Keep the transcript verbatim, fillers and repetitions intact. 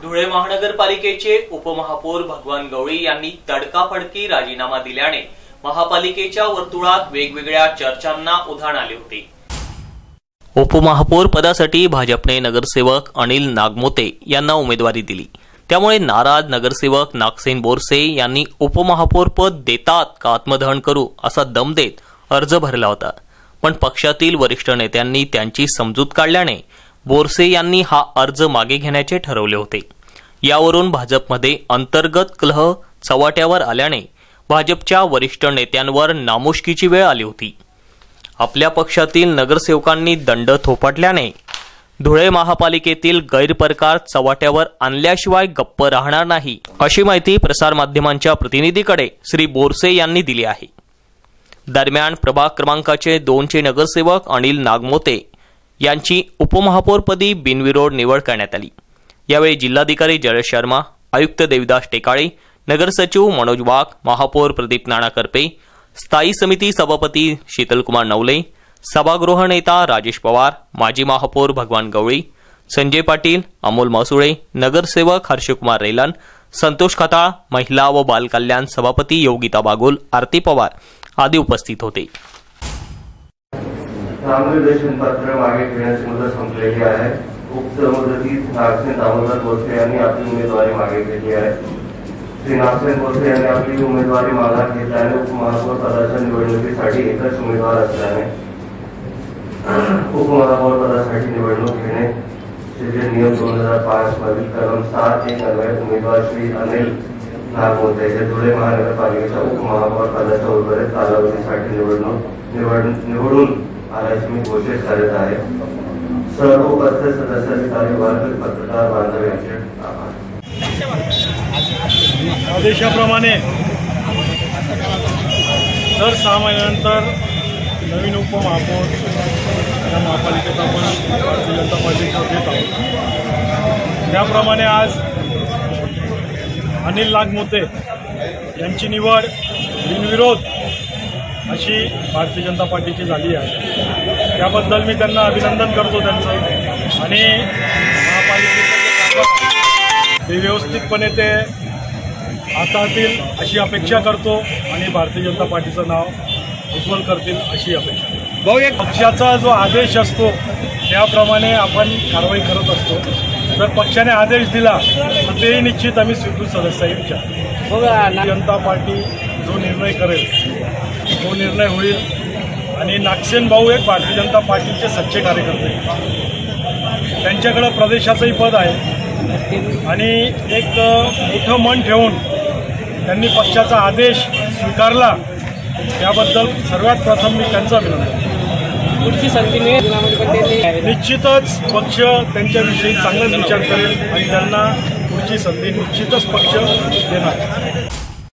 धुळे महानगरपालिकेचे उपमहापौर भगवान गवळी यांनी तडकाफडकी राजीनामा दिल्याने महापालिकेच्या वर्तुळात वेगवेगळ्या चर्चांना उधाण आले होते। उपमहापौर पदासाठी भाजपने नगरसेवक अनिल नागमोते यांना उमेदवारी दिली। त्यामुळे नाराज नगरसेवक नागसेन बोरसे यांनी उपमहापौर पद देतात का आत्मदहन करू असा दम देत अर्ज भरला होता। पण पक्षातील वरिष्ठ नेत्यांनी त्यांची समजूत काढल्याने बोरसे यांनी हा अर्ज मागे घेण्याचे ठरवले होते। यावरून भाजपमध्ये अंतर्गत कलह चव्हाट्यावर आल्याने भाजपच्या वरिष्ठ नेत्यांवर नामुष्कीची वेळ आली होती। आपल्या पक्षातील नगरसेवकांनी दंड थोपटल्याने धुळे महापालिकेतील गैरप्रकार चव्हाट्यावर आणल्याशिवाय गप्प राहणार नाही अशी माहिती प्रसारमाध्यमांच्या प्रतिनिधीकडे श्री बोरसे यांनी दिली आहे। दरम्यान प्रभाग क्रमांकाचे दोनचे नगरसेवक अनिल नागमोते यांची उपमहापौरपदी बिनविरोध निवड करण्यात आली। यावेळी जिल्हाधिकारी जयेश शर्मा, आयुक्त देविदास टेकाळे, नगरसचिव मनोज वाघ, महापौर प्रदीप नाना करपे, स्थायी समिती सभापती शीतलकुमार नवले, सभागृह नेता राजेश पवार, माजी महापौर भगवान गवळी, संजय पाटील, अमोल मसुळे, नगरसेवक हर्षकुमार रेलन, संतोष खताळ, महिला व बालकल्याण सभापती योगिता बागुल, आरती पवार आदी उपस्थित होते। नामनिर्देशन पत्र मागे घेण्याची मुदत संपलेली आहे। उक्त मुदतीत नागसेन दामोदर बोरसे यांनी आपली उमेदवारी मागे घेतली आहे। श्री नागसेन बोरसे यांनी आपली उमेदवारी मागे घेतल्याने उपमहापौर पदाच्या निवडणुकीसाठी एकच उमेदवार असल्याने उपमहापौर पदासाठी निवडणूक घेण्याचे जे नियम दोन हजार पाच मधील कलम सात एक अन्वये उमेदवार श्री अनिल नागमोते हे धुळे महानगरपालिकेच्या उपमहापौर पदाच्या उर्वरित कालावधीसाठी निवडणूक निवड निवडून आल्याचे मी घोषित करत आहे। सर्व उपस्थित सदस्यांनी आणि वर्ग पत्रकार बांधव यांचे आभार। आदेशाप्रमाणे दर सहा महिन्यानंतर नवीन उपमहापौर या महापालिकेत आपण भारतीय जनता पार्टीचा देत आहोत। त्याप्रमाणे आज अनिल नागमोते यांची निवड बिनविरोध अशी भारतीय जनता पार्टीची झाली आहे। त्याबद्दल मी त्यांना अभिनंदन करतो त्यांचं आणि महापालिकेचं जे काम ते व्यवस्थितपणे ते हाताळतील अशी अपेक्षा करतो आणि भारतीय जनता पार्टीचं नाव उज्ज्वल करतील अशी अपेक्षा। पक्षाचा जो आदेश असतो त्याप्रमाणे आपण कारवाई करत असतो। जर पक्षाने आदेश दिला तर तेही निश्चित आम्ही स्वीकृत सदस्य विचार जनता पार्टी जो निर्णय करेल तो निर्णय होईल आणि नागसेन भाऊ एक भारतीय जनता पार्टीचे सच्चे कार्यकर्ते, त्यांच्याकडे प्रदेशाचंही पद आहे आणि एक मोठं मन ठेवून त्यांनी पक्षाचा आदेश स्वीकारला त्याबद्दल सर्वात प्रथम मी त्यांचं अभिनंदन। पुढची संधी मिळेल निश्चितच पक्ष त्यांच्याविषयी चांगलाच विचार करेल आणि त्यांना पुढची संधी निश्चितच पक्ष देणार।